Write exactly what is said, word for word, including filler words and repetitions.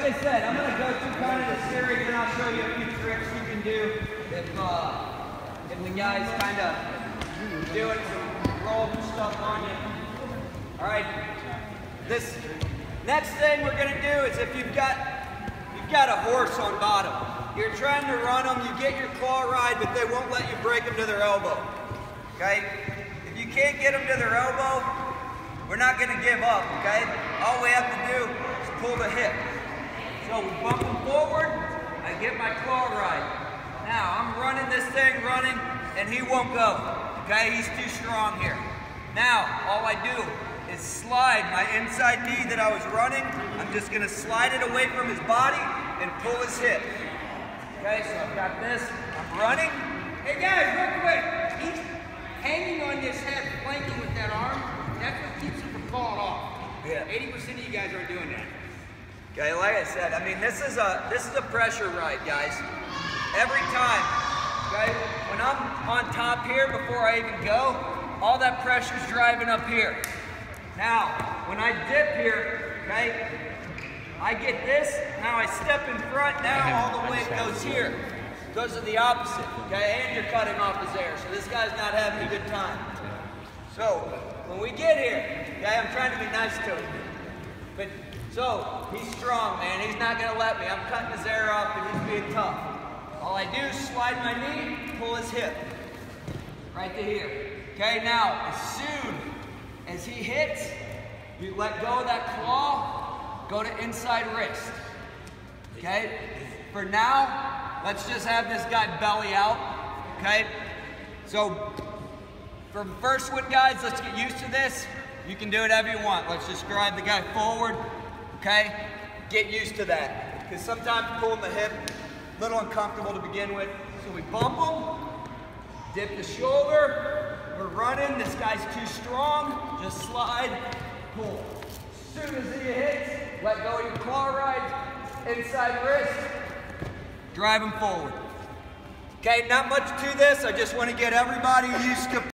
I said, I'm going to go through kind of the series and I'll show you a few tricks you can do if, uh, if the guy's kind of doing some roll stuff on you. All right, this next thing we're going to do is if you've got, you've got a horse on bottom, you're trying to run them, you get your claw ride, but they won't let you break them to their elbow, okay? If you can't get them to their elbow, we're not going to give up, okay? All we have to do is pull the hip. So we bump them forward, I get my claw ride. Now I'm running this thing, running, and he won't go, okay? He's too strong here. Now, all I do is slide my inside knee that I was running, I'm just going to slide it away from his body and pull his hip. Okay, so I've got this, I'm running. Hey guys, real quick, he's hanging on this head, flanking with that arm. That's what keeps him from falling off. Yeah. eighty percent of you guys aren't doing that. Okay, like I said, I mean, this is a this is a pressure ride, guys. Every time, okay? When I'm on top here before I even go, all that pressure's driving up here. Now, when I dip here, okay, I get this, now I step in front, now all the way it goes here. Goes to the opposite, okay, and you're cutting off his air, so this guy's not having a good time. So, when we get here, okay, I'm trying to be nice to him. But, so, he's strong, man, he's not gonna let me. I'm cutting his air off and he's being tough. All I do is slide my knee, pull his hip. Right to here. Okay, now, as soon as he hits, you let go of that claw, go to inside wrist, okay? For now, let's just have this guy belly out, okay? So, for the first one, guys, let's get used to this. You can do it however you want. Let's just drive the guy forward, okay? Get used to that, because sometimes pulling the hip, a little uncomfortable to begin with. So we bump him, dip the shoulder, we're running, this guy's too strong, just slide, pull. As soon as he hits, let go of your claw ride, inside wrist, drive him forward. Okay, not much to this, I just want to get everybody used to